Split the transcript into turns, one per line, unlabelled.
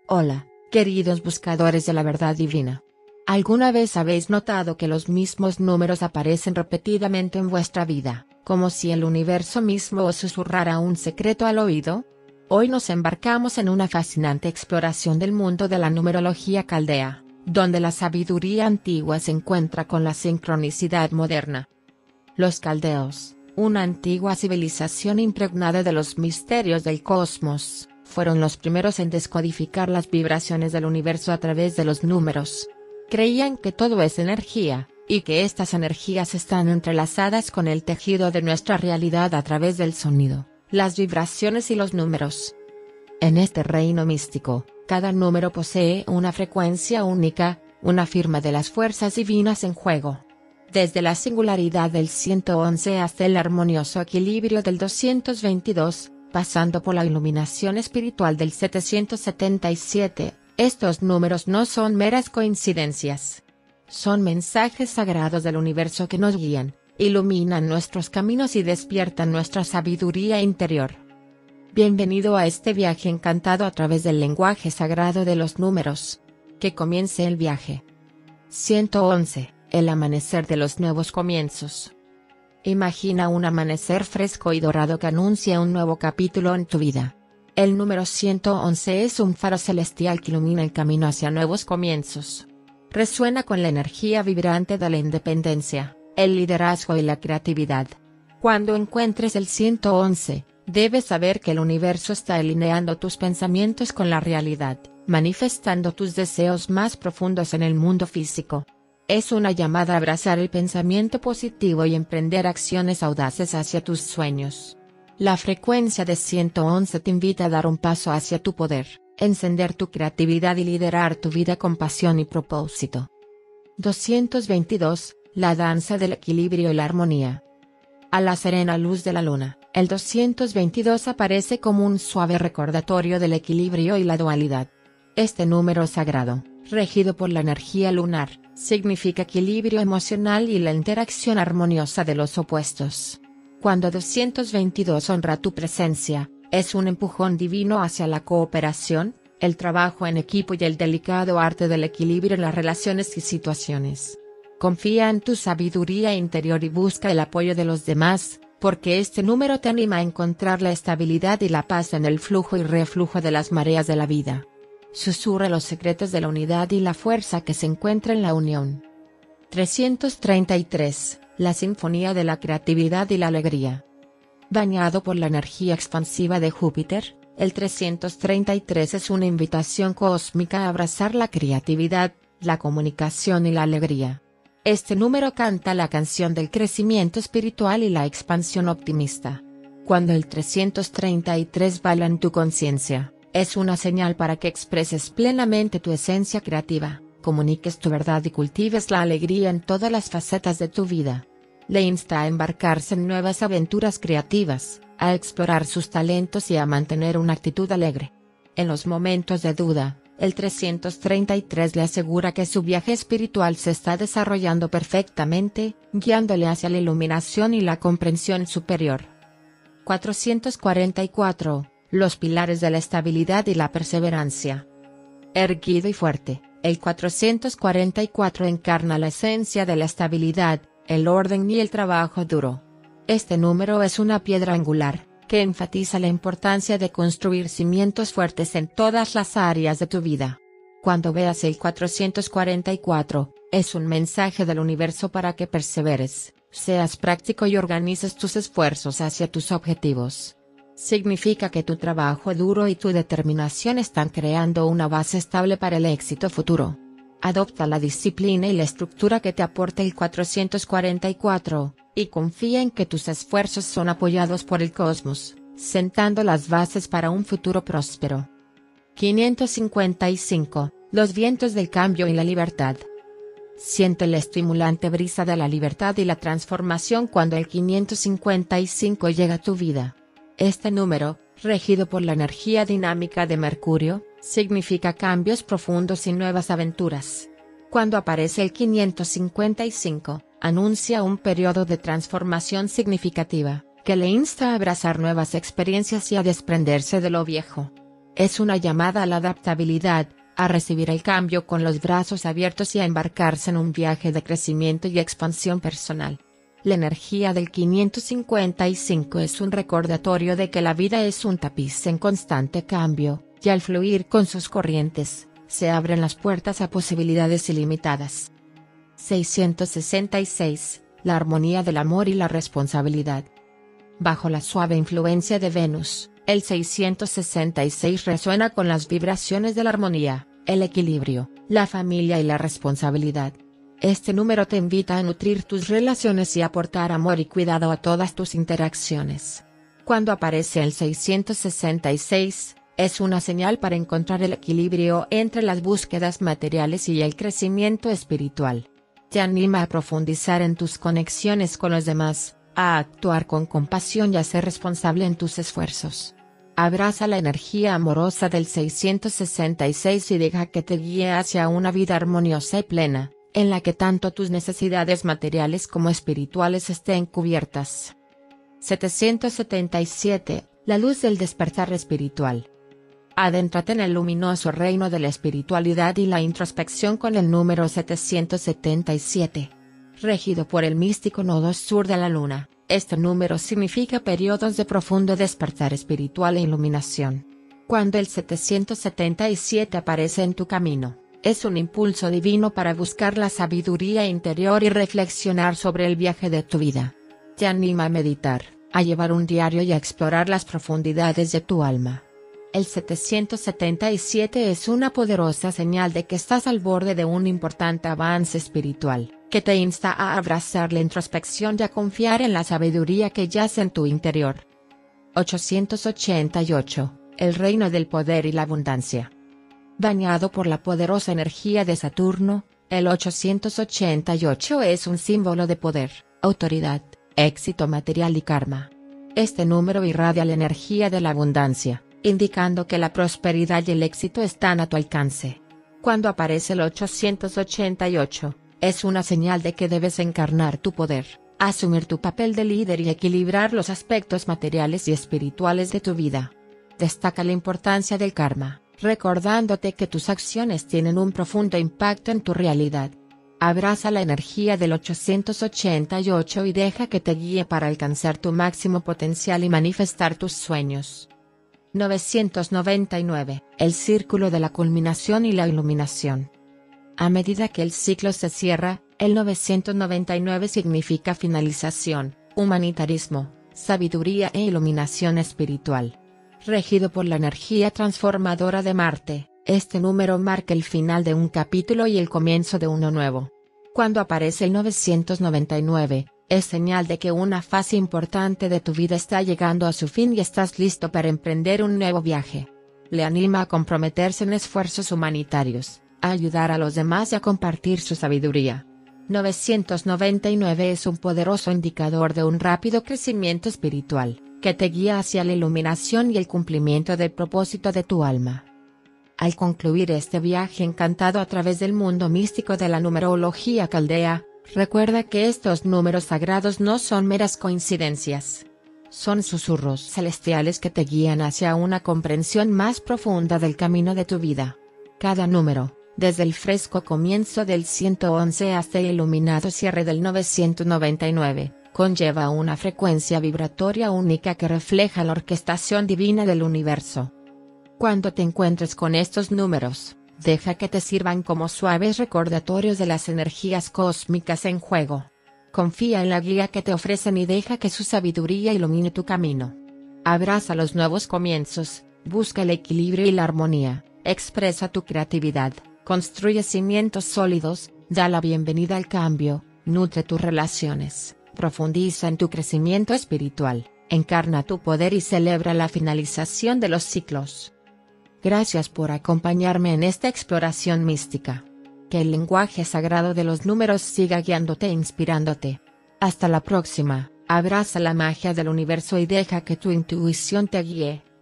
Hola, queridos buscadores de la verdad divina. ¿Alguna vez habéis notado que los mismos números aparecen repetidamente en vuestra vida, como si el universo mismo os susurrara un secreto al oído? Hoy nos embarcamos en una fascinante exploración del mundo de la numerología caldea, donde la sabiduría antigua se encuentra con la sincronicidad moderna. Los caldeos, una antigua civilización impregnada de los misterios del cosmos, fueron los primeros en descodificar las vibraciones del universo a través de los números. Creían que todo es energía, y que estas energías están entrelazadas con el tejido de nuestra realidad a través del sonido, las vibraciones y los números. En este reino místico, cada número posee una frecuencia única, una firma de las fuerzas divinas en juego. Desde la singularidad del 111 hasta el armonioso equilibrio del 222, pasando por la iluminación espiritual del 777, estos números no son meras coincidencias. Son mensajes sagrados del universo que nos guían, iluminan nuestros caminos y despiertan nuestra sabiduría interior. Bienvenido a este viaje encantado a través del lenguaje sagrado de los números. Que comience el viaje. 111, el amanecer de los nuevos comienzos. Imagina un amanecer fresco y dorado que anuncia un nuevo capítulo en tu vida. El número 111 es un faro celestial que ilumina el camino hacia nuevos comienzos. Resuena con la energía vibrante de la independencia, el liderazgo y la creatividad. Cuando encuentres el 111, debes saber que el universo está alineando tus pensamientos con la realidad, manifestando tus deseos más profundos en el mundo físico. Es una llamada a abrazar el pensamiento positivo y emprender acciones audaces hacia tus sueños. La frecuencia de 111 te invita a dar un paso hacia tu poder, encender tu creatividad y liderar tu vida con pasión y propósito. 222, la danza del equilibrio y la armonía. A la serena luz de la luna, el 222 aparece como un suave recordatorio del equilibrio y la dualidad. Este número sagrado, regido por la energía lunar, significa equilibrio emocional y la interacción armoniosa de los opuestos. Cuando 222 honra tu presencia, es un empujón divino hacia la cooperación, el trabajo en equipo y el delicado arte del equilibrio en las relaciones y situaciones. Confía en tu sabiduría interior y busca el apoyo de los demás, porque este número te anima a encontrar la estabilidad y la paz en el flujo y reflujo de las mareas de la vida. Susurra los secretos de la unidad y la fuerza que se encuentra en la unión. 333, la sinfonía de la creatividad y la alegría. Bañado por la energía expansiva de Júpiter, el 333 es una invitación cósmica a abrazar la creatividad, la comunicación y la alegría. Este número canta la canción del crecimiento espiritual y la expansión optimista. Cuando el 333 baila en tu conciencia, es una señal para que expreses plenamente tu esencia creativa, comuniques tu verdad y cultives la alegría en todas las facetas de tu vida. Le insta a embarcarse en nuevas aventuras creativas, a explorar sus talentos y a mantener una actitud alegre. En los momentos de duda, el 333 le asegura que su viaje espiritual se está desarrollando perfectamente, guiándole hacia la iluminación y la comprensión superior. 444. Los pilares de la estabilidad y la perseverancia. Erguido y fuerte, el 444 encarna la esencia de la estabilidad, el orden y el trabajo duro. Este número es una piedra angular, que enfatiza la importancia de construir cimientos fuertes en todas las áreas de tu vida. Cuando veas el 444, es un mensaje del universo para que perseveres, seas práctico y organices tus esfuerzos hacia tus objetivos. Significa que tu trabajo duro y tu determinación están creando una base estable para el éxito futuro. Adopta la disciplina y la estructura que te aporta el 444, y confía en que tus esfuerzos son apoyados por el cosmos, sentando las bases para un futuro próspero. 555. Los vientos del cambio y la libertad. Siente la estimulante brisa de la libertad y la transformación cuando el 555 llega a tu vida. Este número, regido por la energía dinámica de Mercurio, significa cambios profundos y nuevas aventuras. Cuando aparece el 555, anuncia un periodo de transformación significativa, que le insta a abrazar nuevas experiencias y a desprenderse de lo viejo. Es una llamada a la adaptabilidad, a recibir el cambio con los brazos abiertos y a embarcarse en un viaje de crecimiento y expansión personal. La energía del 555 es un recordatorio de que la vida es un tapiz en constante cambio, y al fluir con sus corrientes, se abren las puertas a posibilidades ilimitadas. 666. La armonía del amor y la responsabilidad. Bajo la suave influencia de Venus, el 666 resuena con las vibraciones de la armonía, el equilibrio, la familia y la responsabilidad. Este número te invita a nutrir tus relaciones y aportar amor y cuidado a todas tus interacciones. Cuando aparece el 666, es una señal para encontrar el equilibrio entre las búsquedas materiales y el crecimiento espiritual. Te anima a profundizar en tus conexiones con los demás, a actuar con compasión y a ser responsable en tus esfuerzos. Abraza la energía amorosa del 666 y deja que te guíe hacia una vida armoniosa y plena, en la que tanto tus necesidades materiales como espirituales estén cubiertas. 777. La luz del despertar espiritual. Adéntrate en el luminoso reino de la espiritualidad y la introspección con el número 777. Regido por el místico nodo sur de la luna, este número significa periodos de profundo despertar espiritual e iluminación. Cuando el 777 aparece en tu camino, es un impulso divino para buscar la sabiduría interior y reflexionar sobre el viaje de tu vida. Te anima a meditar, a llevar un diario y a explorar las profundidades de tu alma. El 777 es una poderosa señal de que estás al borde de un importante avance espiritual, que te insta a abrazar la introspección y a confiar en la sabiduría que yace en tu interior. 888. El reino del poder y la abundancia. Bañado por la poderosa energía de Saturno, el 888 es un símbolo de poder, autoridad, éxito material y karma. Este número irradia la energía de la abundancia, indicando que la prosperidad y el éxito están a tu alcance. Cuando aparece el 888, es una señal de que debes encarnar tu poder, asumir tu papel de líder y equilibrar los aspectos materiales y espirituales de tu vida. Destaca la importancia del karma, recordándote que tus acciones tienen un profundo impacto en tu realidad. Abraza la energía del 888 y deja que te guíe para alcanzar tu máximo potencial y manifestar tus sueños. 999. El círculo de la culminación y la iluminación. A medida que el ciclo se cierra, el 999 significa finalización, humanitarismo, sabiduría e iluminación espiritual. Regido por la energía transformadora de Marte, este número marca el final de un capítulo y el comienzo de uno nuevo. Cuando aparece el 999, es señal de que una fase importante de tu vida está llegando a su fin y estás listo para emprender un nuevo viaje. Le anima a comprometerse en esfuerzos humanitarios, a ayudar a los demás y a compartir su sabiduría. 999 es un poderoso indicador de un rápido crecimiento espiritual, que te guía hacia la iluminación y el cumplimiento del propósito de tu alma. Al concluir este viaje encantado a través del mundo místico de la numerología caldea, recuerda que estos números sagrados no son meras coincidencias. Son susurros celestiales que te guían hacia una comprensión más profunda del camino de tu vida. Cada número, desde el fresco comienzo del 111 hasta el iluminado cierre del 999, conlleva una frecuencia vibratoria única que refleja la orquestación divina del universo. Cuando te encuentres con estos números, deja que te sirvan como suaves recordatorios de las energías cósmicas en juego. Confía en la guía que te ofrecen y deja que su sabiduría ilumine tu camino. Abraza los nuevos comienzos, busca el equilibrio y la armonía, expresa tu creatividad, construye cimientos sólidos, da la bienvenida al cambio, nutre tus relaciones, profundiza en tu crecimiento espiritual, encarna tu poder y celebra la finalización de los ciclos. Gracias por acompañarme en esta exploración mística. Que el lenguaje sagrado de los números siga guiándote e inspirándote. Hasta la próxima, abraza la magia del universo y deja que tu intuición te guíe.